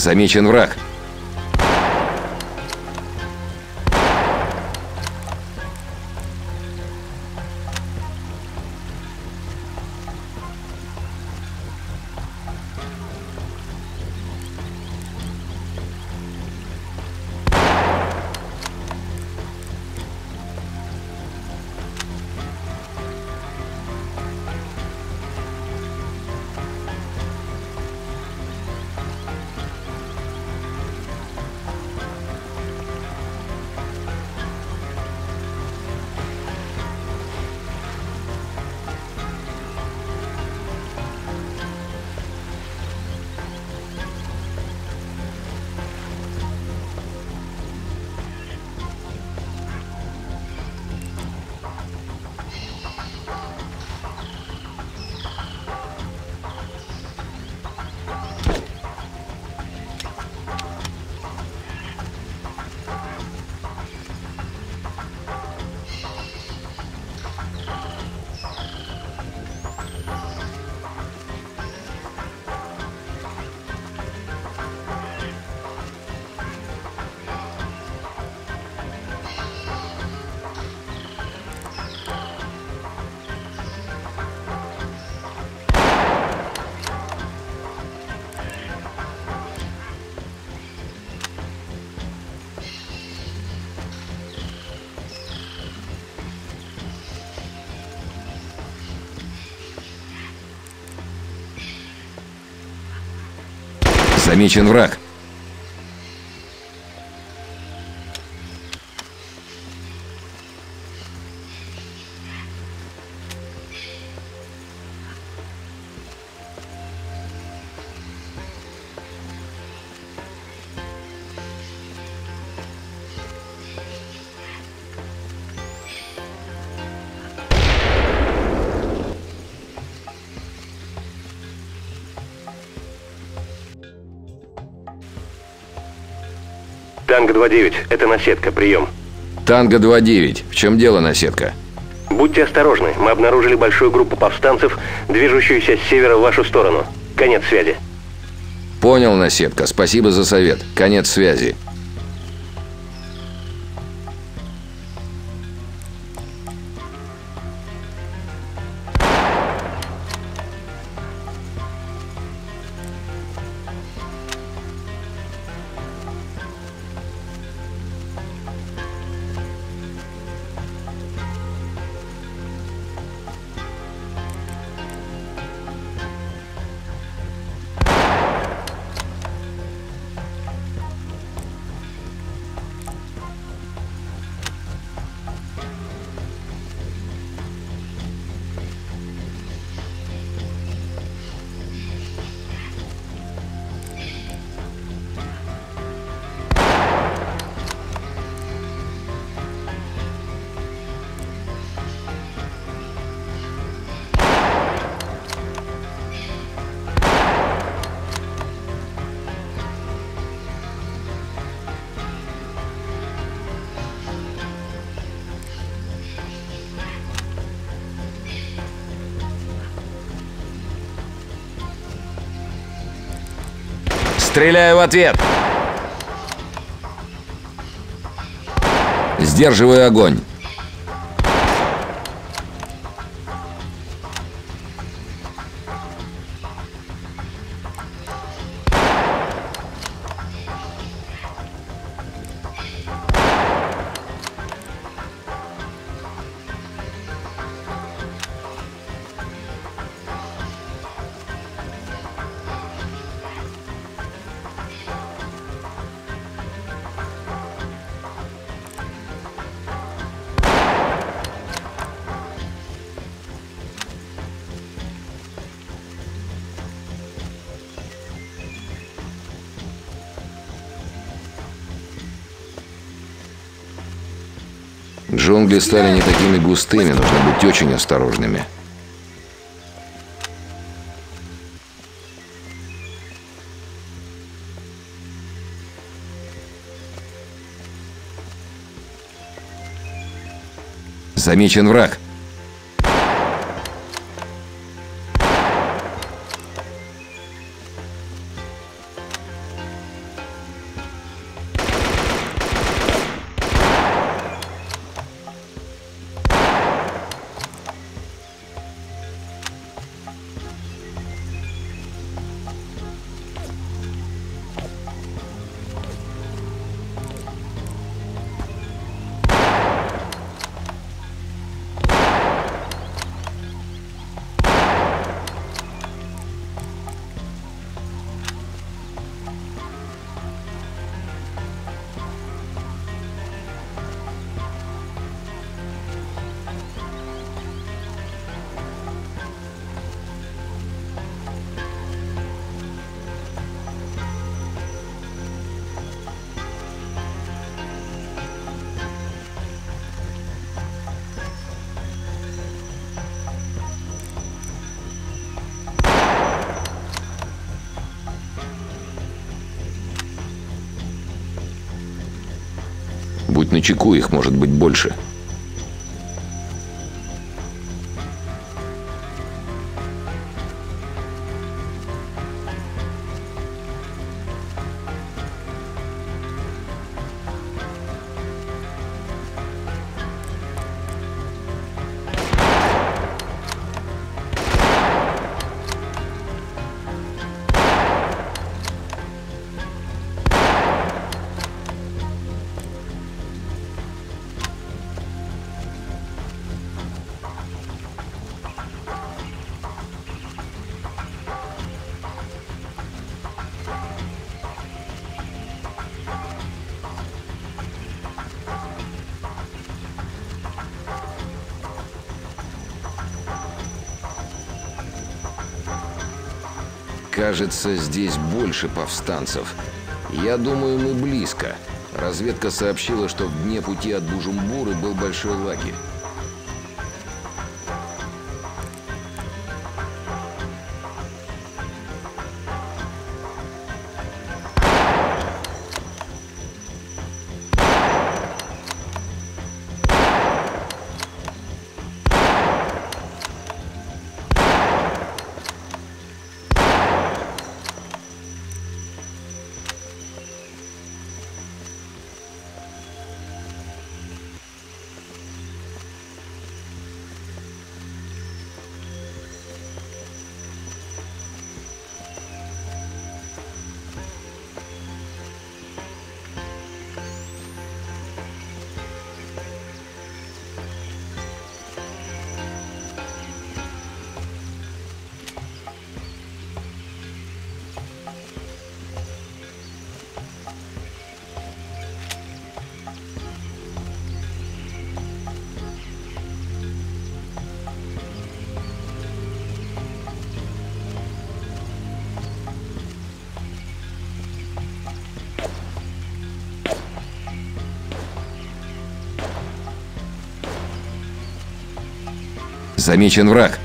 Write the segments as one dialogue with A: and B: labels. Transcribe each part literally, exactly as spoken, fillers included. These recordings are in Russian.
A: Замечен враг. Замечен враг.
B: Танго два девять, это наседка, прием.
A: Танго два девять, в чем дело, наседка?
B: Будьте осторожны, мы обнаружили большую группу повстанцев, движущуюся с севера в вашу сторону. Конец связи.
A: Понял, наседка, спасибо за совет. Конец связи. Стреляю в ответ. Сдерживаю огонь. Джунгли стали не такими густыми, нужно быть очень осторожными. Замечен враг. начеку, их может быть больше. Кажется, здесь больше повстанцев. Я думаю, мы близко. Разведка сообщила, что в дне пути от Бужумбуры был большой лагерь. Замечен враг.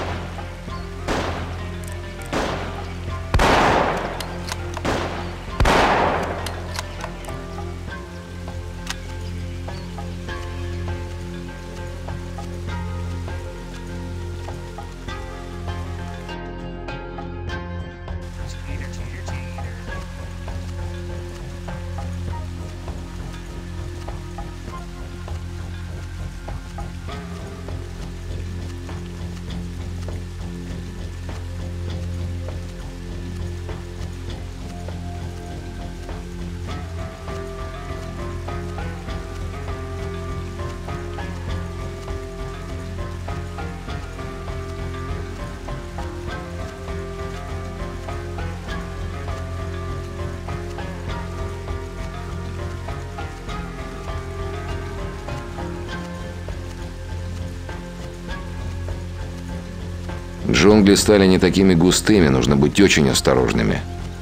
A: Джунгли стали не такими густыми, нужно быть очень осторожными.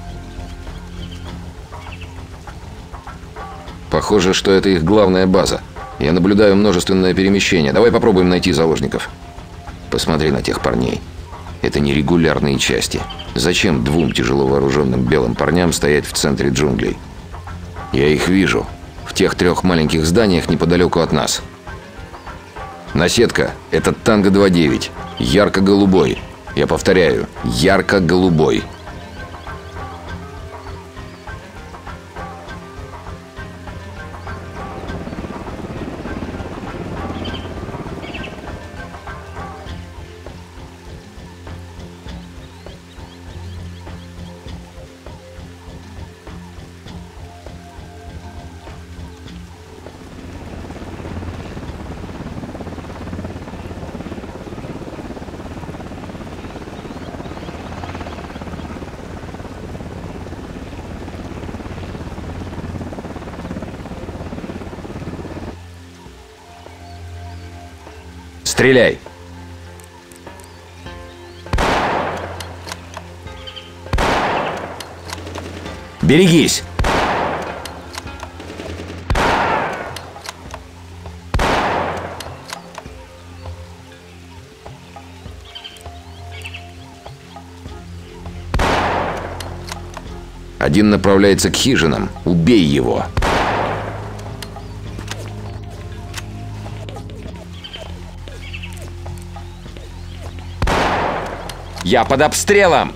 A: Похоже, что это их главная база. Я наблюдаю множественное перемещение. Давай попробуем найти заложников. Посмотри на тех парней. Это не регулярные части. Зачем двум тяжело вооруженным белым парням стоять в центре джунглей? Я их вижу. В тех трех маленьких зданиях неподалеку от нас. Наседка. Это Танго два девять. Ярко-голубой. Я повторяю, ярко-голубой. Стреляй! Берегись! Один направляется к хижинам. Убей его! Я под обстрелом!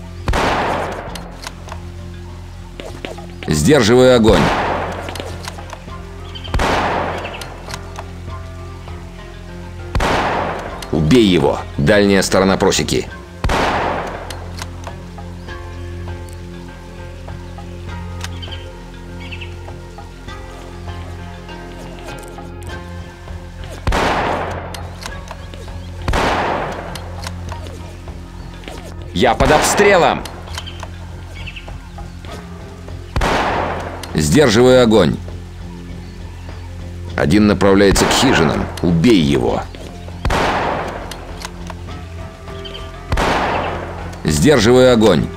A: Сдерживаю огонь. Убей его! Дальняя сторона просеки. Я под обстрелом! Сдерживаю огонь. Один направляется к хижинам. Убей его. Сдерживаю огонь.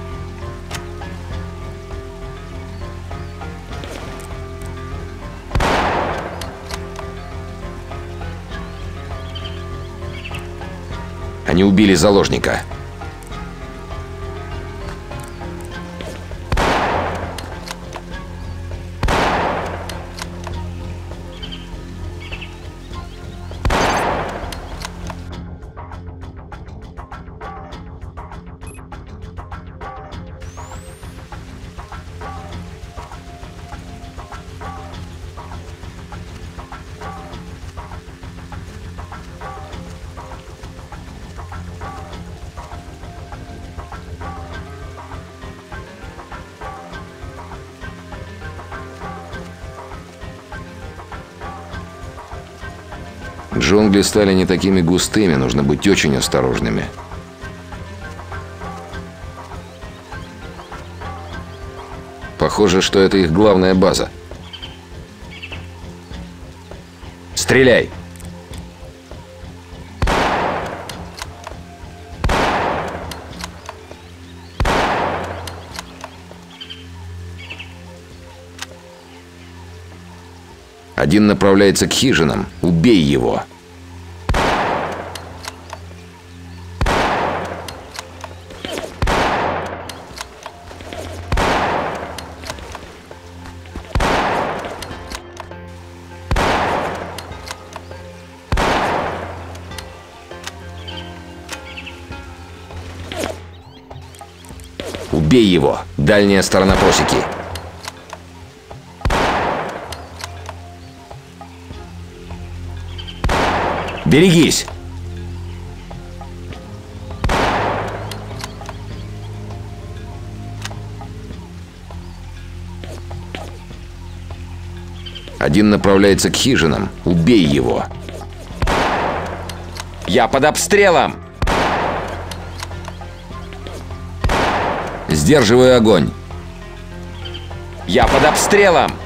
A: Они убили заложника. Джунгли стали не такими густыми, нужно быть очень осторожными. Похоже, что это их главная база. Стреляй! Один направляется к хижинам. Убей его. Убей его. Дальняя сторона просеки. Берегись! Один направляется к хижинам. Убей его. Я под обстрелом! Сдерживаю огонь. Я под обстрелом!